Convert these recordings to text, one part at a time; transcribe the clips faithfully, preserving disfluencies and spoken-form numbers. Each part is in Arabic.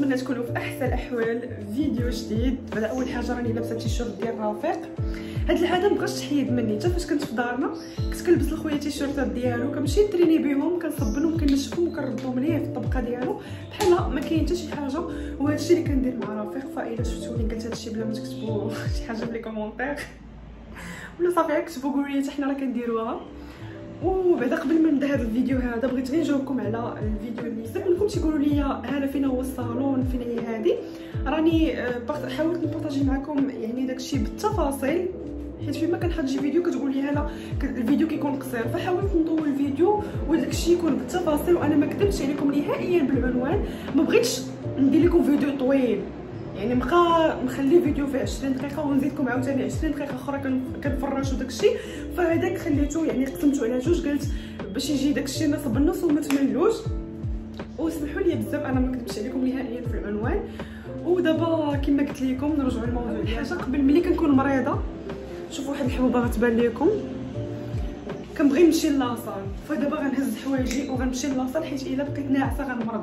كنتمنى تكونوا في احسن الاحوال. فيديو جديد. بعد اول حاجه راني لابسه تيشيرت ديال رفيق. هاد العاده مبغاش تحيد مني حتى فاش كنت في دارنا، كنت كنلبس لخويا تيشيرتات ديالو، كنمشي نتريني بهم، كنصبنهم كنشفهم وكنردهم ليه في الطبقه ديالو بحال ما كاين حتى شي حاجه. وهذا الشيء اللي كندير مع رفيق. فاذا شفتوني قلت هذا الشيء بلا ما تكتبوا شي حاجه في لي كومونتير ولا صافي كتبوا قولوا لي حتى حنا راه كنديروها. وبعدا قبل ما نبدا هذا الفيديو هذا بغيت غير نجاوبكم على الفيديو اللي بزاف منكم تيقولوا لي هاله فين هو الصالون، فين هي هذه. راني حاولت نبارطاجي معكم يعني داكشي بالتفاصيل، حيت فيما كنحط شي فيديو كتقول لي هاله الفيديو كيكون قصير، فحاولت نطول الفيديو وداكشي يكون بالتفاصيل. وانا ما كذبتش عليكم نهائيا بالعنوان، ما بغيتش ندير لكم فيديو طويل، يعني بقى نخلي فيديو فيه عشرين دقيقه ونزيدكم عاوتاني عشرين دقيقه اخرى كنفرجوا داكشي. فهداك خليته يعني قسمته على جوج، قلت باش يجي داكشي نص بالنص وما تملوش. وسمحوا لي بزاف انا ما كذبتش عليكم نهائيا في العنوان. ودابا كما قلت لكم نرجعوا للموضوع. حاجه قبل ملي كنكون مريضه، شوفوا واحد الحبوبه غتبان لكم، كنبغي نمشي لاصال. فدابا غنهز حوايجي وغنمشي لاصال، حيت الا بقيت ناعسه غنمرض.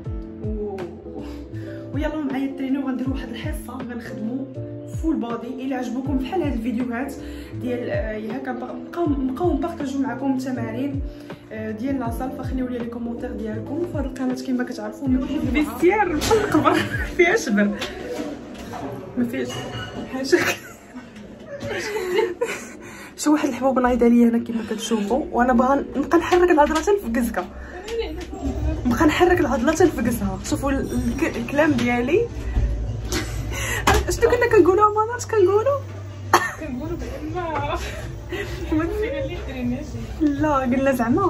ويلا معايا الترينو وغنديروا واحد الحصه غنخدموا فول بودي. الا عجبوكم بحال هاد الفيديوهات ديال يا كنبقاو نبقاو نبارطاجيو معكم التمارين ديال لاصال، فخليو لي لي كومونتير ديالكم. فهاد القناه كما كتعرفوا بيستير بحال القبر فيهاش بر ما فيهاش حاجه. شو واحد الحبوب نايضه ليا انا كما كتشوفوا، وانا باغا نبقى نحرك العضله تنفقزكا، نبقى نحرك العضله تنفقزها. شوفوا الكلام ديالي. شنو كنا كنقولوا ما عرفتش كنقولوا كنقولوا بان لا قلنا زعما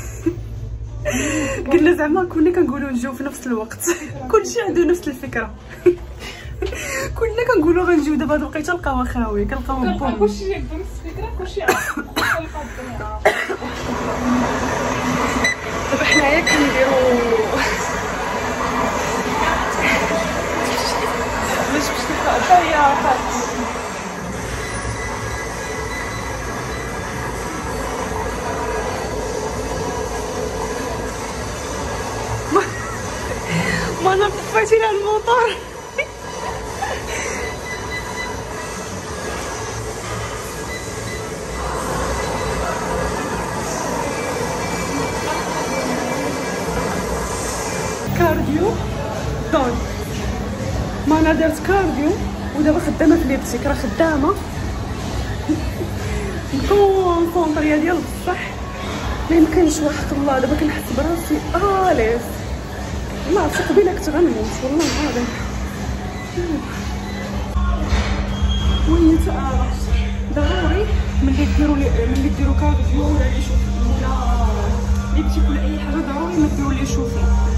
قلنا زعما كنا كنقولوا نجيو في نفس الوقت. كلشي عنده نفس الفكره. كلنا كنقولوا غنجيو دابا هاد الوقيته نلقاوها خاوي، كنلقاو بوم كلشي عنده نفس الفكره، كلشي عارف. دابا حنايا كنديروا باش باش تبقى يا فاطمه. ما انا طفيتي لها الموطور. كارديو دون ما انا درت كارديو ودابا خدامه في ليبتيك، راه خدامه الكونطريه ديال بصح ما يمكنش. وحق الله دابا كنحس براسي اليس. ما عرفتش قبيله كنت غنموت والله العظيم. وهي تاع ضروري ملي ديروا ملي ديروا كارديو ولا لي شوف ولا ليبتيك ولا اي حاجه، ضروري ما ديروا لي شوفي.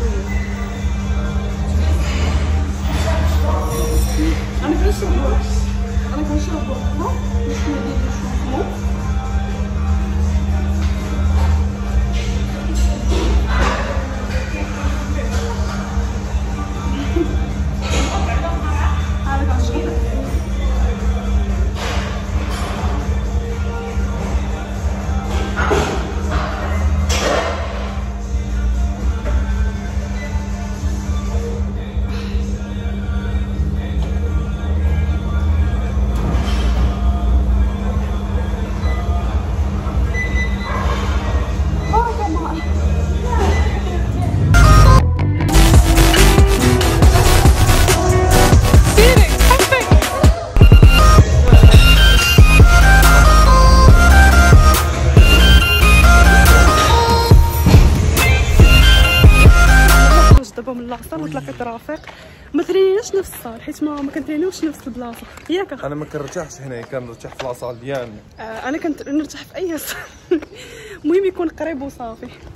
انا كنشرب انا كنشرب وقفه باش ندير نشوفو. من لاصال وتلاقيت رفيق ما تريناش نفس الصال، حيت ما ما كنترينوش نفس البلاصه ياك. انا ما كنرتاحش هنا، كنرتاح في لاصال ديالنا. آه انا كنت نرتاح في اي صال. المهم يكون قريب وصافي.